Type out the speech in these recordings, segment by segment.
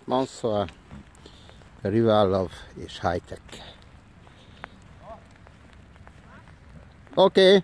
Mansoir, Rival és Hightech. Oké.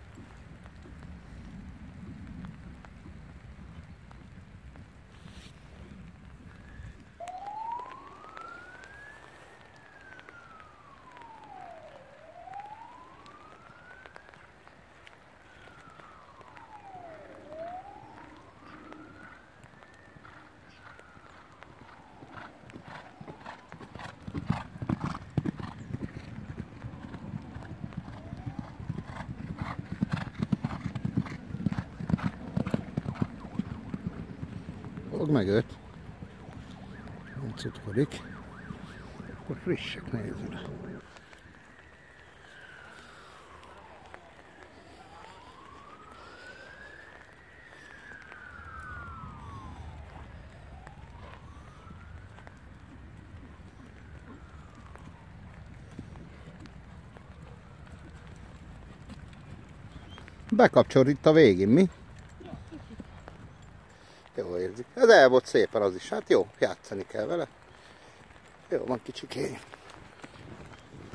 Fogd meg őt. Nem cutkodik. Akkor frissek, nézzük. Bekapcsol itt a végén, mi? Jó érzik. Ez el volt szépen az is. Hát jó, játszani kell vele. Jó van, kicsikény.